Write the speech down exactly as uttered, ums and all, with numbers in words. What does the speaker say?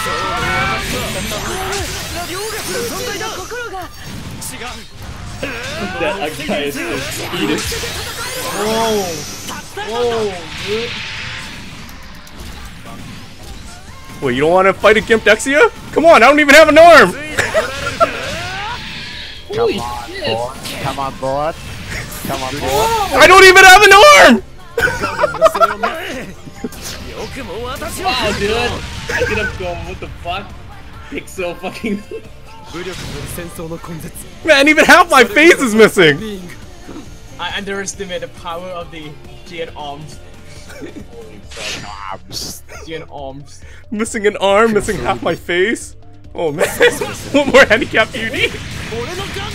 That guy is so speedy. Whoa! Whoa, dude. Wait, you don't want to fight a Gimped Exia? Come on, I don't even have an arm! Holy Come on, shit! board. Come on, board. Come on, board. I don't even have an arm! Wow, dude! I could have gone, what the fuck? Pixel fucking... Man, even half my face is missing! I underestimate the power of the giant arms. Arms. Giant arms. Missing an arm, missing half my face. Oh man, what more handicap do you need?